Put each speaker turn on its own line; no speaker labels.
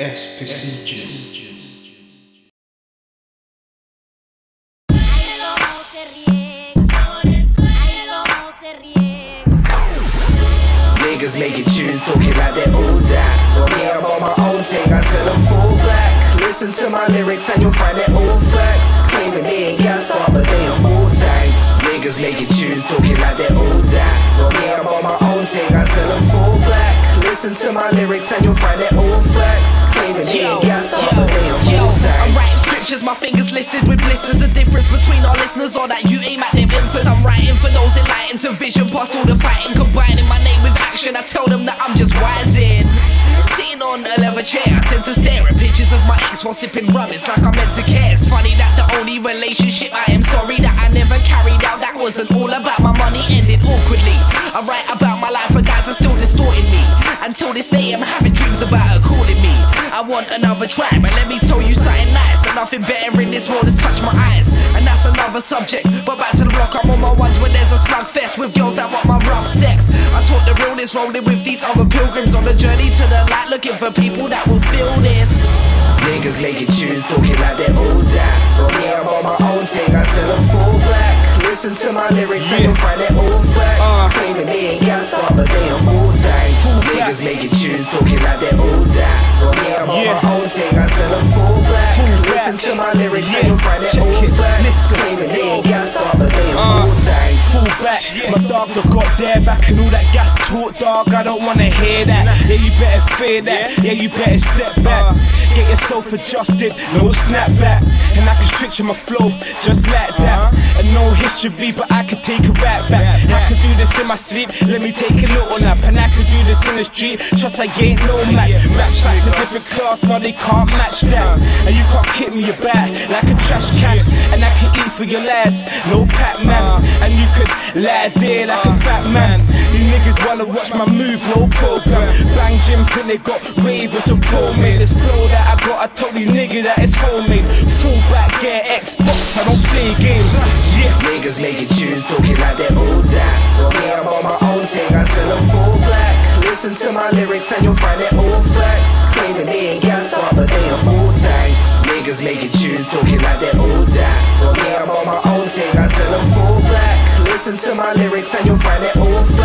SPCG.
Niggas making tunes, talking like they're all that. Well, me, I'm on my own thing until I'm full black. Listen to my lyrics and you'll find it all facts. Claiming they ain't gassed up, but they are full tanks. Niggas making tunes, talking like they're all that. Well, me, I'm on my own thing until I'm full black. Listen to my lyrics and you'll find it all facts. Claiming they ain't gassed up, but they are full tanks.
I'm writing scriptures, my fingers listed with blisters. The difference between our listeners or that you aim at them infants. I'm writing for those enlightened to vision, past all the fighting, combining my name with action. I tell them that I'm just rising. Sitting on a leather chair, I tend to stare at pictures of my ex while sipping rum. It's like I'm meant to care. It's funny that the only relationship I am sorry that I never carried out, that wasn't all about my money, ended awkwardly. I write about my life, but guys are still distorting me. Until this day, I'm having dreams about her calling me. I want another track, but let me tell you something nice. That nothing better in this world has touched my eyes. And that's another subject, but back to the block, I'm on my ones when there's a slugfest with girls that want my rough sex. I taught the realness, rolling with these other pilgrims on the journey to the light, looking for people that will feel this.
Niggas making tunes, talking like they're all that. But me, I'm on my own thing until I'm full black. Listen to my lyrics and you'll find it all facts. Claiming they ain't gassed up, but they are full tanks. Niggas making tunes, talking like they're all that. But me, I'm on my own thing until I'm full black. Listen to my lyrics and you'll find it all facts. Claiming they ain't gassed up, but they are full tanks.
Full back, my dogs have got their back and all that gas talk, dog, I don't wanna hear that. Yeah, you better fear that, yeah, you better step back. Get yourself adjusted, no snapback. And I can switch on my flow, just like that. And no history, but I could take a rap back. I could do this in my sleep, let me take a little nap. And I could do this in the street, shots I ain't no match. Match like a different class, no they can't match that. And you can't kick me your back like a trash can. And I can eat for your last, no Pac-Man. And you could lie there like a fat man. You niggas wanna watch my move, no program. Bang Jim think they got rave with some pro made. This flow that I got, I told these niggas that it's homemade. Full back, get Xbox, I don't play games. Yeah.
Niggas making tunes, talking like they're all that. But me, I'm on my own thing until I'm full black. Listen to my lyrics and you'll find it all facts. Claiming they ain't gassed up, but they are full tanks. Niggas making tunes, talking like they're all that. But me, I'm on my own thing until I'm full black. Listen to my lyrics and you'll find it all facts.